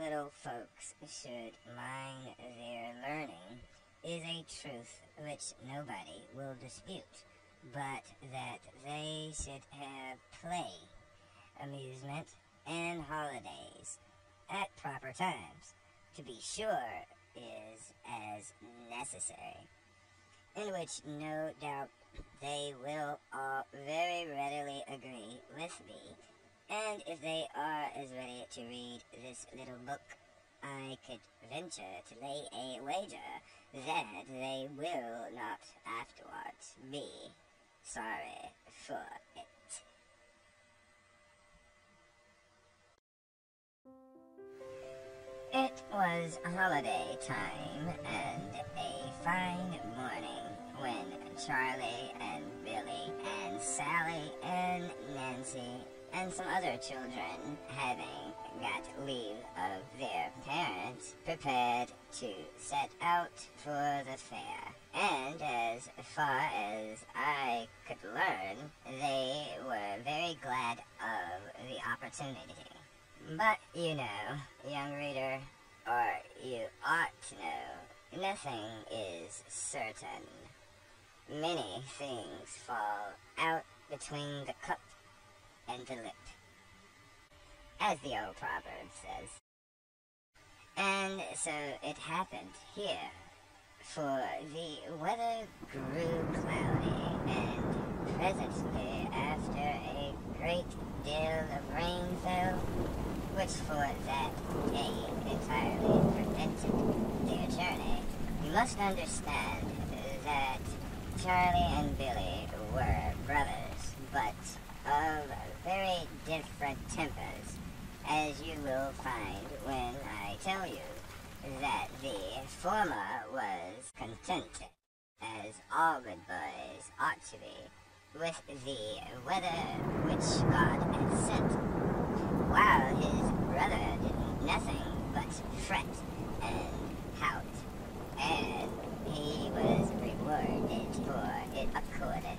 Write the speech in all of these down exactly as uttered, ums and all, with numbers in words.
little folks should mind their learning is a truth which nobody will dispute, but that they should have play, amusement, and holidays at proper times, to be sure, is as necessary, in which no doubt they will all very readily agree with me. And if they are as ready to read this little book, I could venture to lay a wager that they will not afterwards be sorry for it. It was holiday time and a fine morning when Charley and Billy and Sally and Nancy and some other children, having got leave of their parents, prepared to set out for the fair. And as far as I could learn, they were very glad of the opportunity. But, you know, young reader, or you ought to know, nothing is certain. Many things fall out between the cup and the lip, as the old proverb says. And so it happened here, for the weather grew cloudy, and presently, after a great deal of rain fell, which for that day entirely prevented their journey, you must understand that Charley and Billy were brothers, but of very different tempers, as you will find when I tell you that the former was contented, as all good boys ought to be, with the weather which God had sent, while his brother did nothing but fret and pout, and he was rewarded for it accordingly.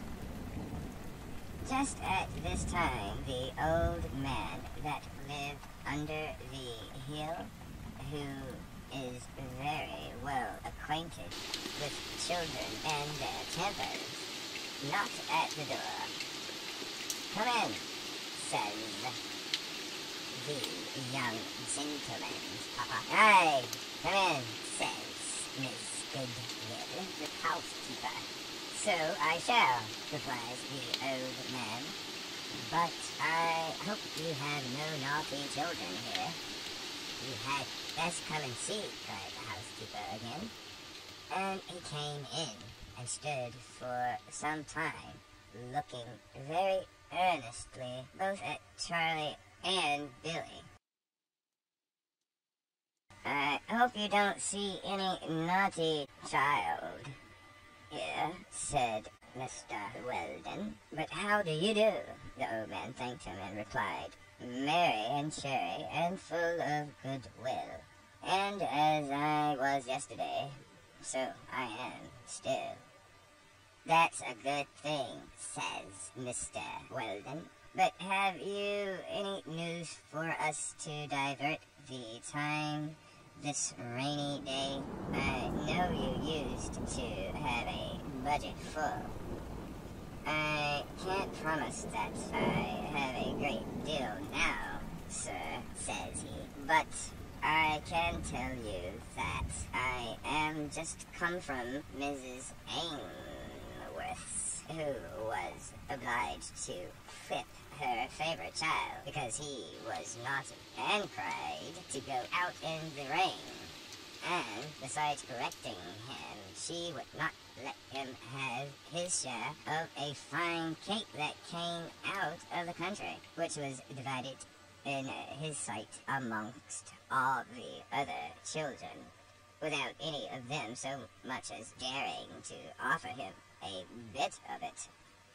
Just at this time, the old man that lived under the hill, who is very well acquainted with children and their tempers, knocked at the door. "Come in," says the young gentleman's papa. "Aye, come in," says Miss Goodwill, the housekeeper. "So I shall," replies the old man, "but I hope you have no naughty children here." "You had best come and see," cried the housekeeper again. And he came in and stood for some time, looking very earnestly both at Charley and Billy. "I hope you don't see any naughty child here," said Mister Weldon. "But how do you do?" The old man thanked him and replied, merry and cheery and full of goodwill. "And as I was yesterday, so I am still." "That's a good thing," says Mister Weldon. "But have you any news for us to divert the time this rainy day? I know you used to have a budget full." "I can't promise that I have a great deal now, sir," says he, "but I can tell you that I am just come from Missus Ainsworth's, who was obliged to whip her favorite child because he was naughty and cried to go out in the rain. And besides correcting him, she would not let him have his share of a fine cake that came out of the country, which was divided in his sight amongst all the other children, without any of them so much as daring to offer him a bit of it."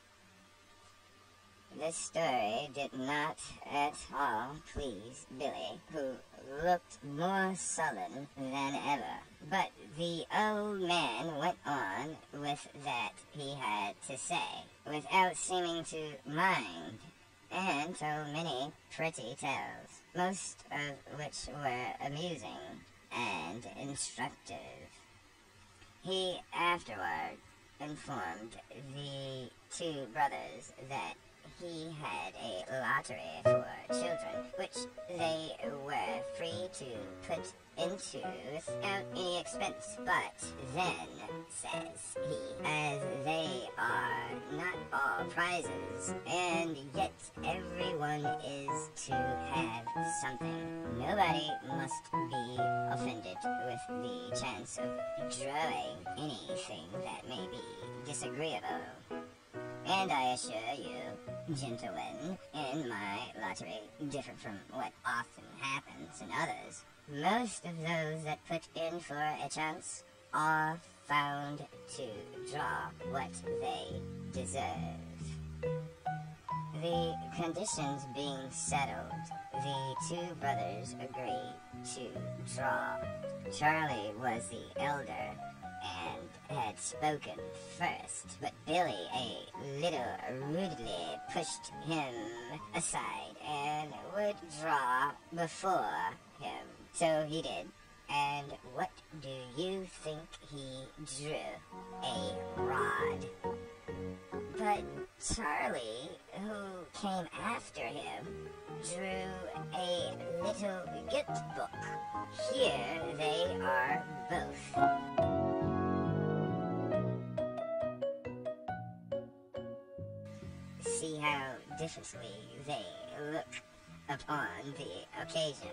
This story did not at all please Billy, who looked more sullen than ever. But the old man went on with that he had to say, without seeming to mind, and told many pretty tales. most of which were amusing and instructive. He afterward informed the two brothers that he had a lottery for children, which they were free to put into without any expense. But then, says he, as they are not all prizes, and yet everyone is to have something, nobody must be offended with the chance of drawing anything that may be disagreeable. And I assure you, gentlemen, in my lottery, different from what often happens in others, most of those that put in for a chance are found to draw what they deserve. The conditions being settled, the two brothers agreed to draw. Charley was the elder and had spoken first, but Billy a little rudely pushed him aside and would draw before him. So he did, and what do you think he drew? A rod. But Charley, who came after him, drew a little gift book. Here they are both. See how differently they look upon the occasion.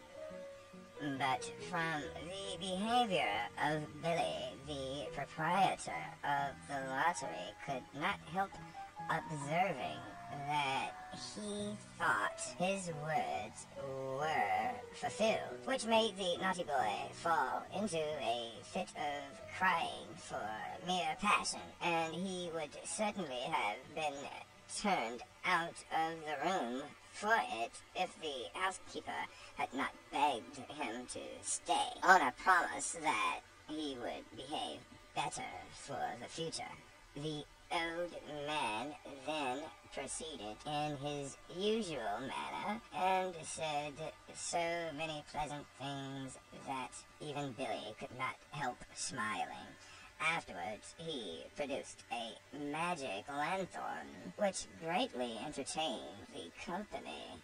But from the behavior of Billy, the proprietor of the lottery could not help observing that he thought his words were fulfilled, which made the naughty boy fall into a fit of crying for mere passion, and he would certainly have been turned out of the room for it if the housekeeper had not begged him to stay, on a promise that he would behave better for the future. The old man then proceeded in his usual manner and said so many pleasant things that even Billy could not help smiling. Afterwards, he produced a magic lanthorn, which greatly entertained the company.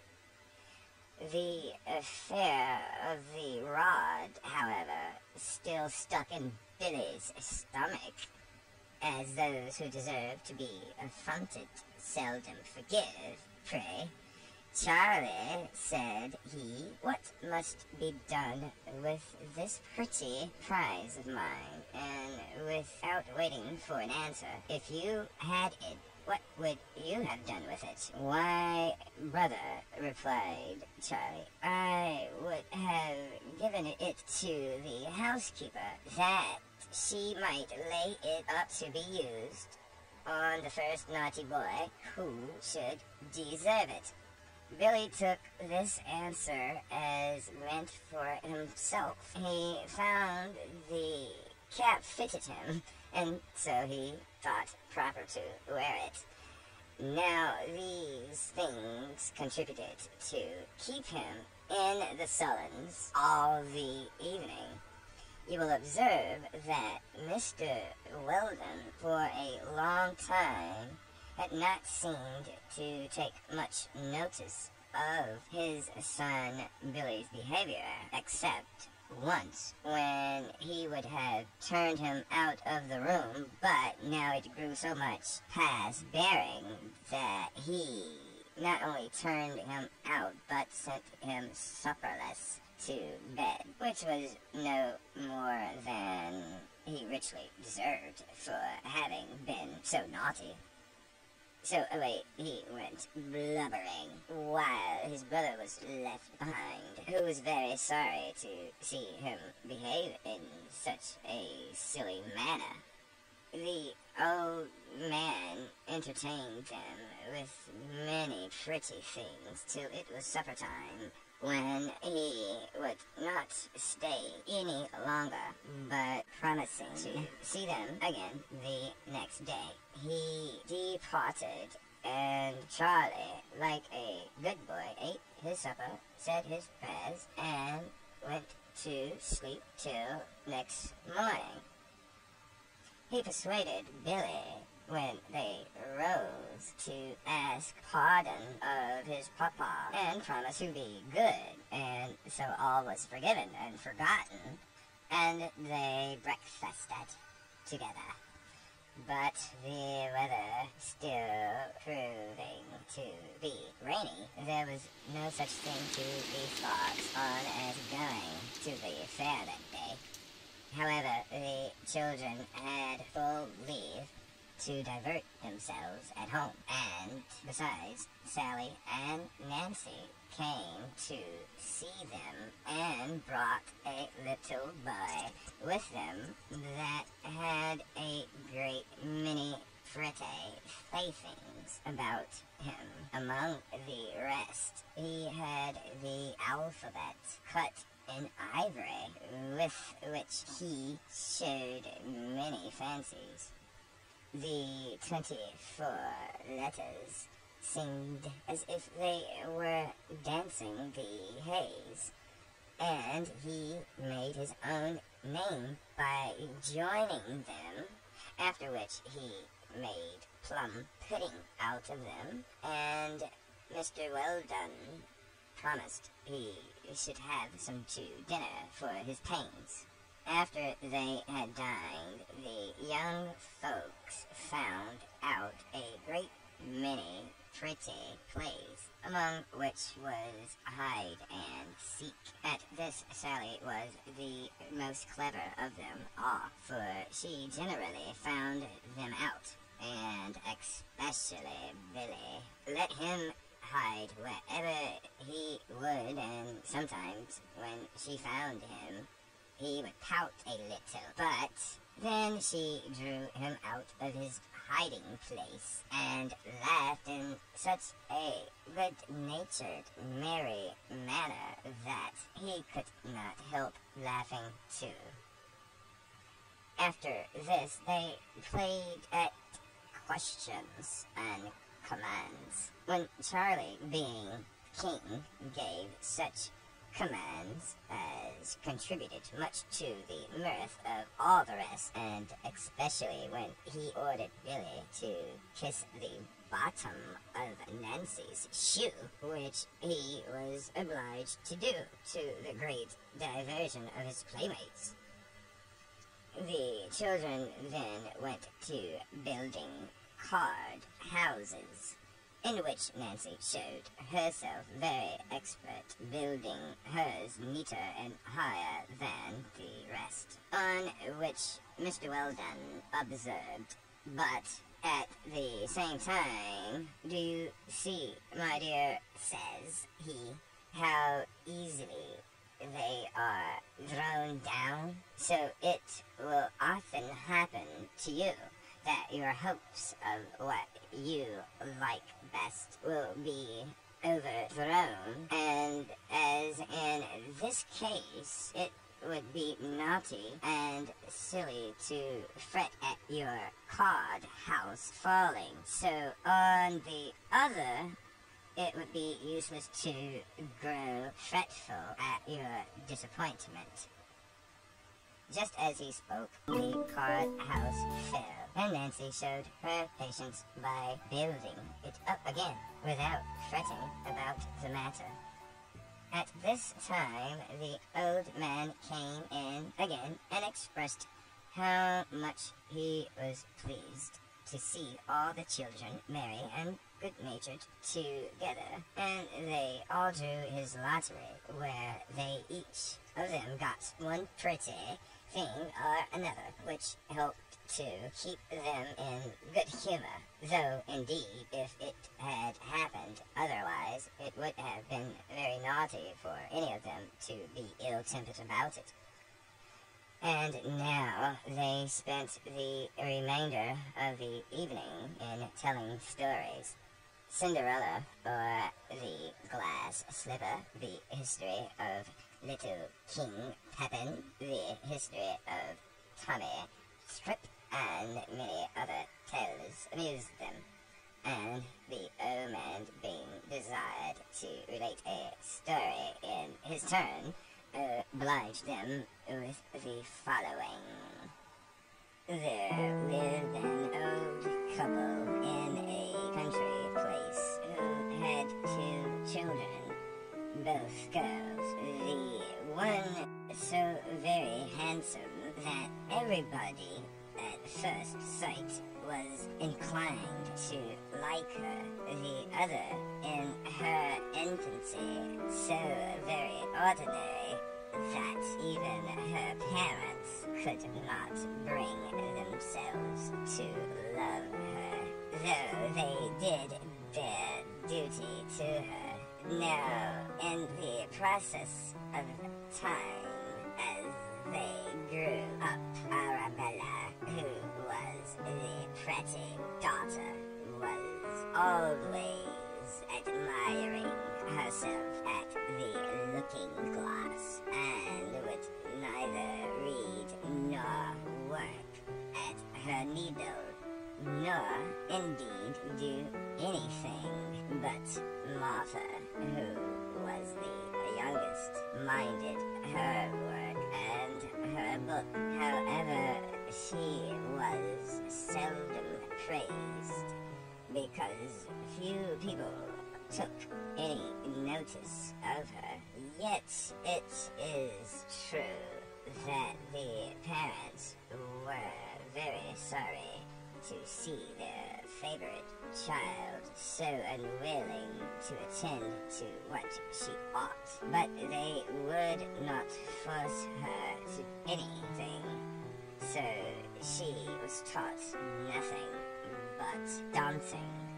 The affair of the rod, however, still stuck in Billy's stomach, as those who deserve to be affronted seldom forgive. Pray, Charley, said he, what must be done with this pretty prize of mine? And without waiting for an answer, if you had it, what would you have done with it? Why, brother, replied Charley, I would have given it to the housekeeper, that she might lay it up to be used on the first naughty boy who should deserve it. Billy took this answer as meant for himself. He found the cap fitted him, and so he thought proper to wear it. Now these things contributed to keep him in the sullens all the evening. You will observe that Mister Weldon for a long time had not seemed to take much notice of his son Billy's behavior, except once, when he would have turned him out of the room, but now it grew so much past bearing that he not only turned him out, but sent him supperless to bed, which was no more than he richly deserved for having been so naughty. So away he went, blubbering, while his brother was left behind, who was very sorry to see him behave in such a silly manner. The old man entertained them with many pretty things till it was supper time, when he would not stay any longer, but promising to see them again the next day, he departed and Charley, like a good boy, ate his supper, said his prayers, and went to sleep till next morning. He persuaded Billy, when they rose, to ask pardon of his papa and promise to be good, and so all was forgiven and forgotten, and they breakfasted together. But the weather still proving to be rainy, there was no such thing to be thought on as going to the fair that day. However, the children had full leave to divert themselves at home, and besides, Sally and Nancy came to see them and brought a little boy with them that had a great many pretty playthings about him. Among the rest, he had the alphabet cut in ivory, with which he showed many fancies. The twenty-four letters seemed as if they were dancing the haze, and he made his own name by joining them, after which he made plum pudding out of them, and Mister Weldon promised he should have some to dinner for his pains. After they had dined, the young folks found out a great many pretty plays, among which was hide and seek. At this Sally was the most clever of them all, for she generally found them out, and especially Billy. Let him hide wherever he would, and sometimes when she found him, he would pout a little, but then she drew him out of his hiding place and laughed in such a good-natured, merry manner that he could not help laughing too. After this, they played at questions and commands, when Charley, being king, gave such commands as contributed much to the mirth of all the rest, and especially when he ordered Billy to kiss the bottom of Nancy's shoe, which he was obliged to do, to the great diversion of his playmates. The children then went to building card houses, in which Nancy showed herself very expert, building hers neater and higher than the rest, on which Mister Weldon observed, but at the same time, "Do you see, my dear," says he, "how easily they are thrown down? So it will often happen to you that your hopes of what you like best will be overthrown, and as in this case, it would be naughty and silly to fret at your card house falling. So on the other, it would be useless to grow fretful at your disappointment." Just as he spoke, the card house fell, and Nancy showed her patience by building it up again, without fretting about the matter. At this time, the old man came in again, and expressed how much he was pleased to see all the children merry and good-natured together, and they all drew his lottery, where they each of them got one pretty thing or another, which helped to keep them in good humor, though indeed if it had happened otherwise, it would have been very naughty for any of them to be ill-tempered about it. And now they spent the remainder of the evening in telling stories. Cinderella, or the Glass Slipper, the history of Little King Pepin, the history of Tommy Strip, and many other tales amused them. and the old man, being desired to relate a story in his turn, obliged them with the following. There lived an old couple in a country place who had two children, both girls. The one so very handsome that everybody at first sight was inclined to like her. The other, in her infancy, so very ordinary that even her parents could not bring themselves to love her, though they did their duty to her. Now, in the process of time, as they grew up, Arabella, who was the pretty daughter, was always admiring herself at the looking glass, and would neither read nor work at her needle, nor indeed do anything. But Martha, who was the youngest, minded her work and her book. However, she was seldom praised, because few people took any notice of her. Yet it is true that the parents were very sorry to see their favorite child so unwilling to attend to what she ought, but they would not force her to anything, so she was taught nothing but dancing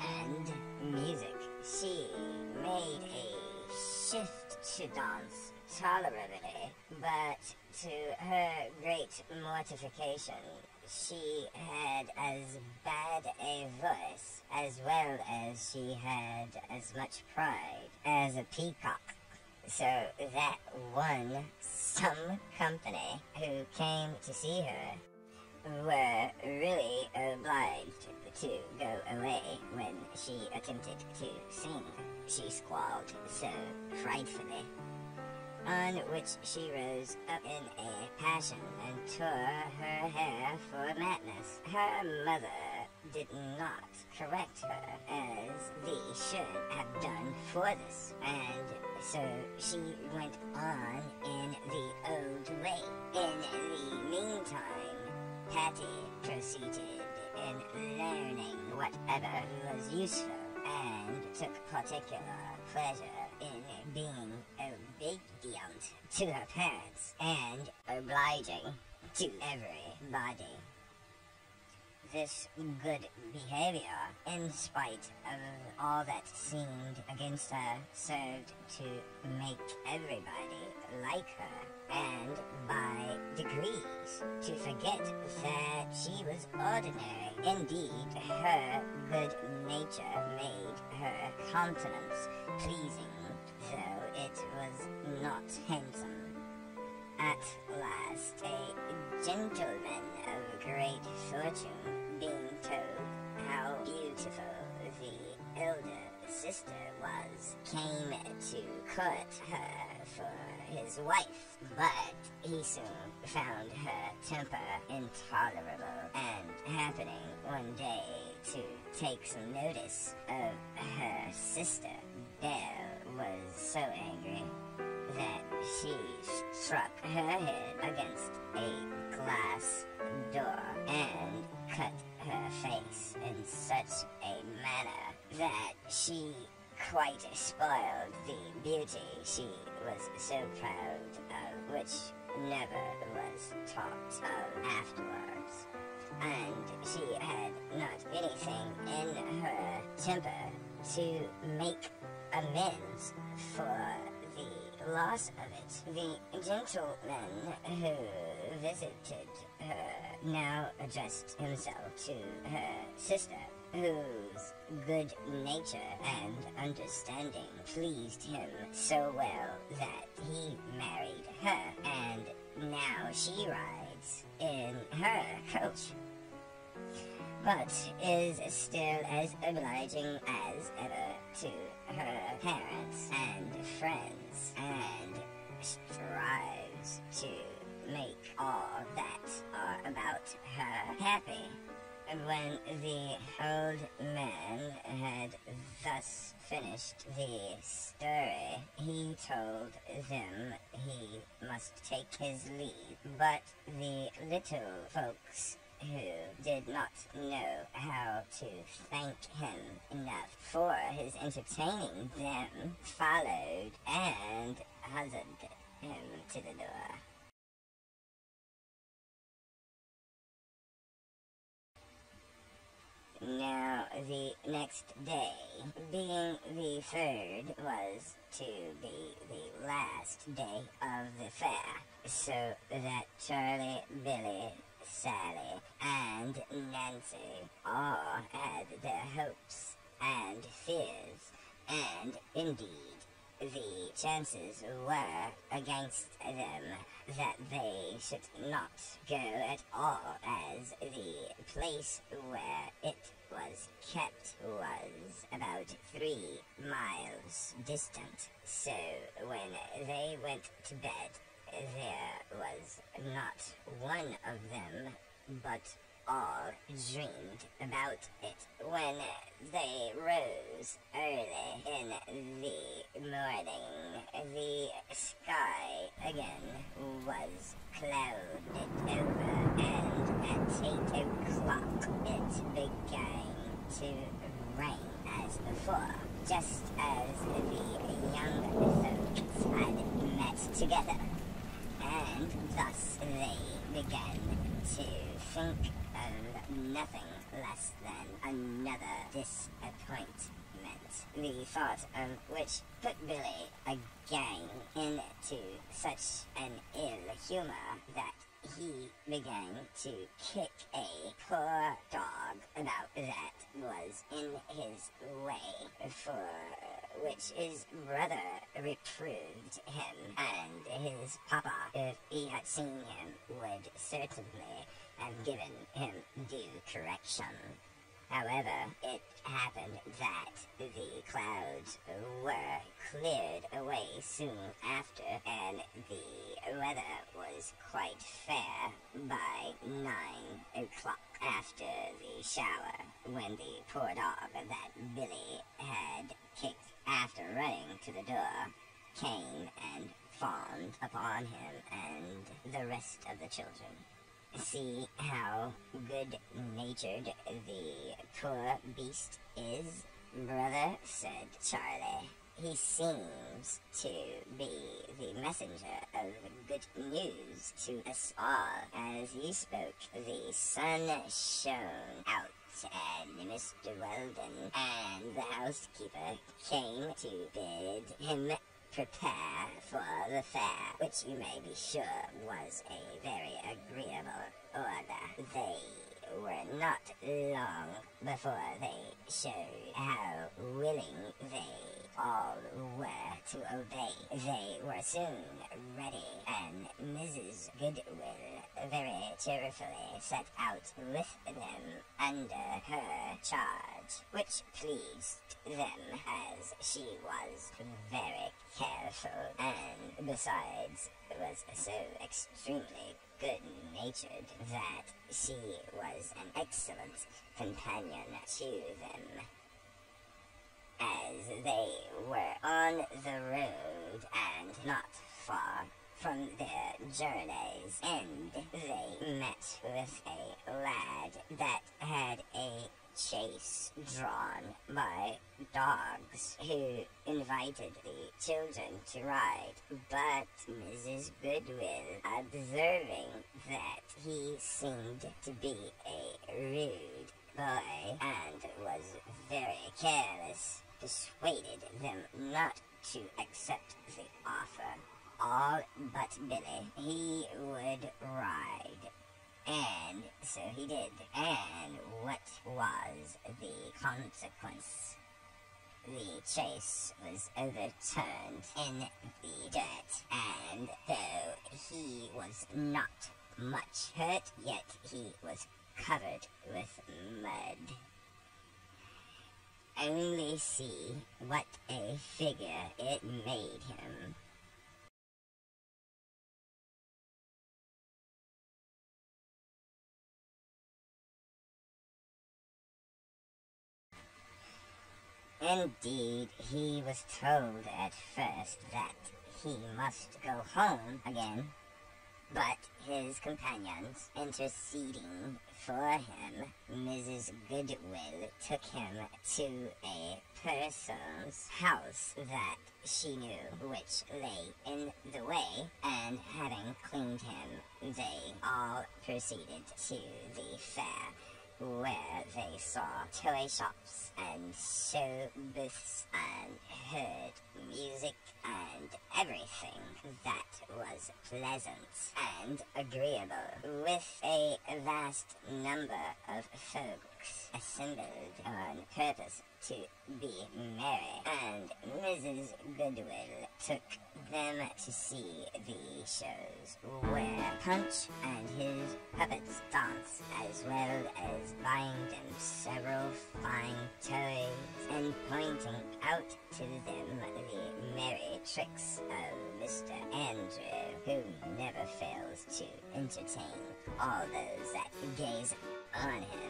and music. She made a shift to dance tolerably, but to her great mortification, she had as bad a voice, as well as she had as much pride as a peacock, so that one some company who came to see her were really obliged to go away when she attempted to sing. She squalled so frightfully, on which she rose up in a passion and tore her hair for madness. Her mother did not correct her as they should have done for this, and so she went on in the old way. In the meantime, Patty proceeded in learning whatever was useful, and took particular pleasure in being obedient to her parents and obliging to everybody. This good behavior, in spite of all that seemed against her, served to make everybody like her, and by degrees to forget that she was ordinary. Indeed, her good nature made her countenance pleasing, though it was not handsome. At last, a gentleman of great fortune, being told how beautiful the elder sister was, came to court her for his wife, but he soon found her temper intolerable, and happening one day to take some notice of her sister, Belle was so angry that she struck her head against a glass door and cut her face in such a manner that she quite spoiled the beauty she was so proud of, which never was talked of afterwards. And she had not anything in her temper to make amends for the loss of it. The gentleman who visited her now addressed himself to her sister, whose good nature and understanding pleased him so well that he married her, and now she rides in her coach. but is still as obliging as ever to her parents and friends, and strives to make all that are about her happy. When the old man had thus finished the story, he told them he must take his leave, but the little folks, who did not know how to thank him enough for his entertaining them, followed and hustled him to the door. Now the next day, being the third, was to be the last day of the fair, so that Charley, Billy, Sally, and Nancy all had their hopes and fears, and indeed the chances were against them that they should not go at all, as the place where it was kept was about three miles distant. So when they went to bed, there was not one of them but all dreamed about it. When they rose early in the morning, the sky again was clouded over, and at eight o'clock it began to rain as before, just as the young folks had met together, and thus they began to think of nothing less than another disappointment, the thought of which put Billy again into such an ill humor that he began to kick a poor dog about that was in his way, for which his brother reproved him, and his papa, if he had seen him, would certainly have given him due correction. However, it happened that the clouds were cleared away soon after, and the weather was quite fair by nine o'clock after the shower, when the poor dog that Billy had kicked after running to the door came and fawned upon him and the rest of the children. See how good-natured the poor beast is, brother, said Charley. He seems to be the messenger of good news to us all. As he spoke, the sun shone out, and Mister Weldon and the housekeeper came to bid him prepare for the fair, which you may be sure was a very agreeable order. They were not long before they showed how willing they all were to obey. They were soon ready, and Missus Goodwill very cheerfully set out with them under her charge, which pleased them, as she was very careful, and besides was so extremely good-natured that she was an excellent companion to them. As they were on the road and not far from their journey's end, they met with a lad that had a chase drawn by dogs, who invited the children to ride, but Missus Goodwill, observing that he seemed to be a rude boy and was very careless, persuaded them not to accept the offer. All but Billy he would ride, and so he did. And what was the consequence? The chase was overturned in the dirt, and though he was not much hurt, yet he was covered with mud. Only see what a figure it made him. Indeed, he was told at first that he must go home again, but his companions interceding for him, Missus Goodwill took him to a person's house that she knew, which lay in the way, and having cleaned him, they all proceeded to the fair, where they saw toy shops and show booths and heard music and everything that was pleasant and agreeable, with a vast number of folks assembled on purpose to be merry, and Missus Goodwill took them to see the shows where Punch and his puppets dance, as well as buying them several fine toys and pointing out to them the merry tricks of Mister Andrew, who never fails to entertain all those that gaze on him.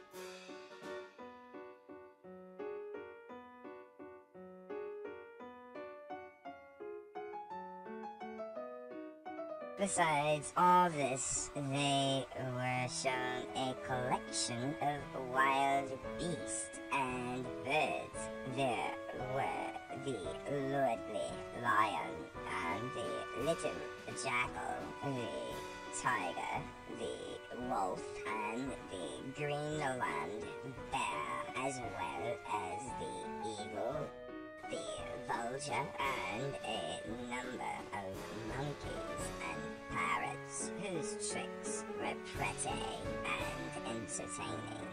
Besides all this, they were shown a collection of wild beasts and birds. There were the lordly lion and the little jackal, the tiger, the wolf, and the Greenland bear, as well as the eagle, the vulture, and a number of monkeys and parrots, whose tricks were pretty and entertaining.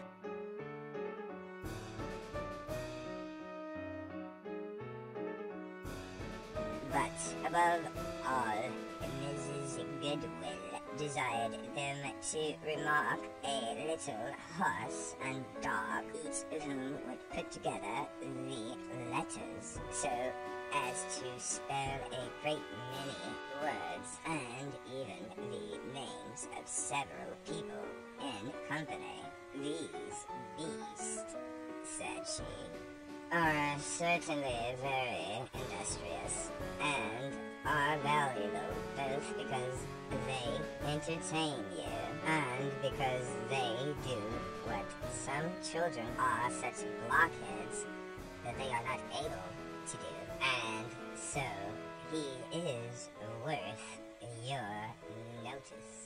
But above all, Missus Goodwill desired them to remark a little horse and dog, each of whom would put together the letters so as to spell a great many words, and even the names of several people in company. These beasts, said she, are certainly very industrious, and are valuable both because they entertain you, and because they do what some children are such blockheads that they are not able to do, and so he is worth your notice.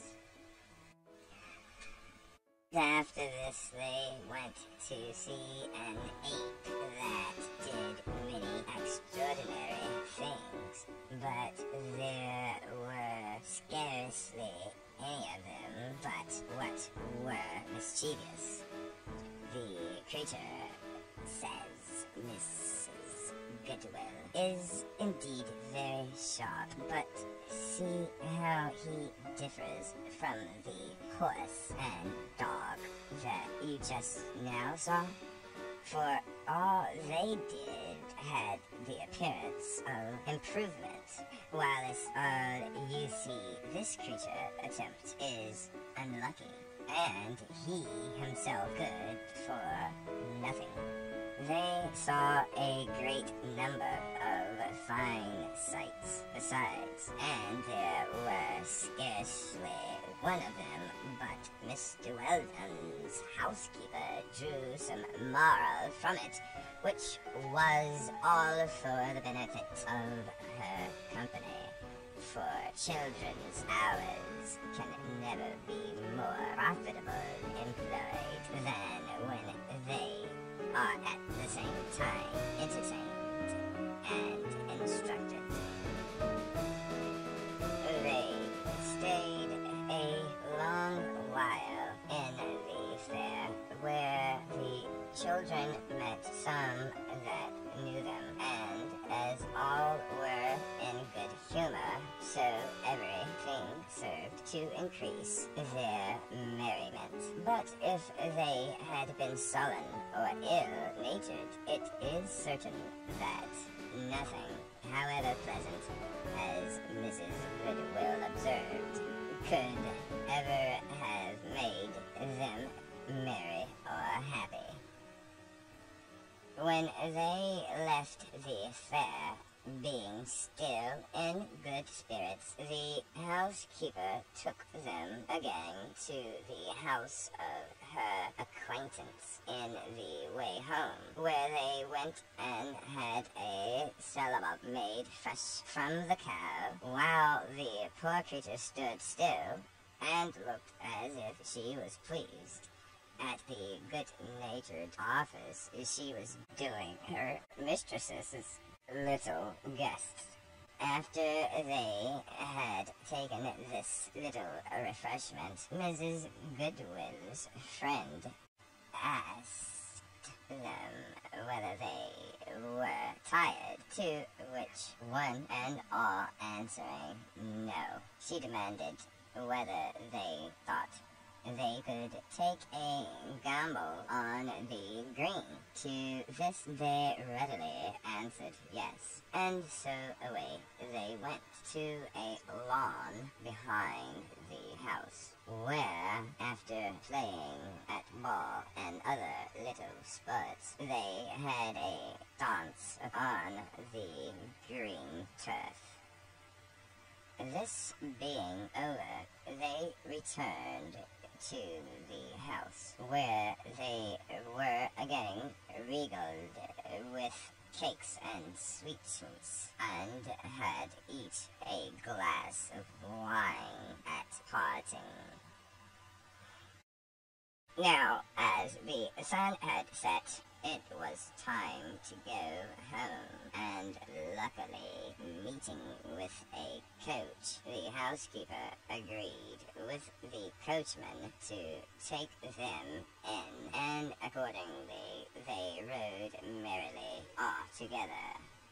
After this, they went to see an ape that did many extraordinary things, but there were scarcely any of them but what were mischievous. The creature, says Missus Goodwill, is indeed very sharp, but see how he differs from the horse and dog that you just now saw? For all they did had the appearance of improvement, whilst all you see this creature attempt is unlucky, and he himself good for nothing. They saw a great number of fine sights besides, and there were scarcely one of them but Mister Weldon's housekeeper drew some moral from it, which was all for the benefit of her company. For children's hours can never be more profitable employed than when they are at the same time entertained and instructed. They stayed a long while in the fair, where the children met some that knew them, and as all were in good humor, so everything served to increase their merriment. But if they had been sullen or ill-natured, it is certain that nothing, however pleasant, as Missus Goodwill observed, could ever have made them merry or happy. When they left the fair, being still in good spirits, the housekeeper took them again to the house of her acquaintance in the way home, where they went and had a salad made fresh from the cow, while the poor creature stood still and looked as if she was pleased. At the good-natured office she was doing her mistress's little guests. After they had taken this little refreshment, Missus Goodwill's friend asked them whether they were tired, to which one and all answering no, she demanded whether they thought they could take a gamble on the green. To this they readily answered yes, and so away they went to a lawn behind the house, where, after playing at ball and other little sports, they had a dance upon the green turf. This being over, they returned to the house, where they were again regaled with cakes and sweetmeats, and had each a glass of wine at parting. Now, as the sun had set, it was time to go home, and luckily, meeting with a coach, the housekeeper agreed with the coachman to take them in, and accordingly they rode merrily off together.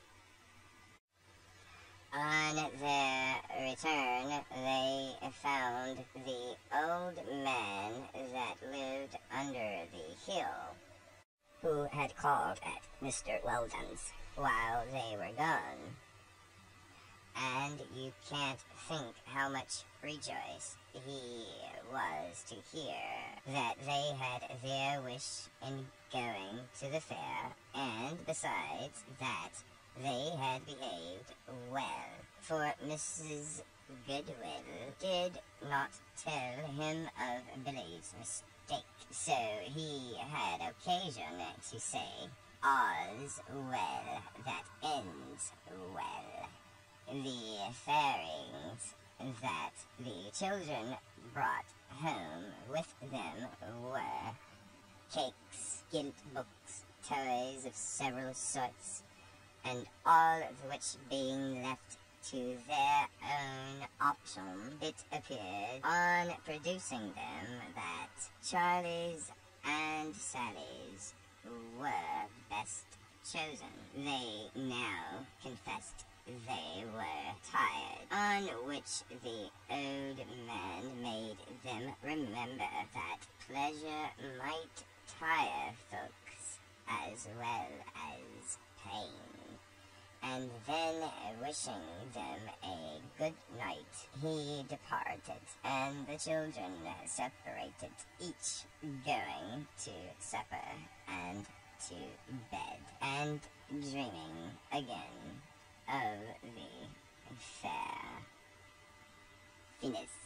On their return, they found the old man that lived under the hill, who had called at Mister Weldon's while they were gone. And you can't think how much rejoiced he was to hear that they had their wish in going to the fair, and besides that, they had behaved well, for Missus Goodwill did not tell him of Billy's mistake, so he had occasion to say, "All's well that ends well." The fairings that the children brought home with them were cakes, gilt books, toys of several sorts, and all of which being left to their own option, it appeared on producing them that Charley's and Sally's were best chosen. They now confessed they were tired, on which the old man made them remember that pleasure might tire folks as well as pain. And then, wishing them a good night, he departed, and the children separated, each going to supper and to bed, and dreaming again of the fair. Finis.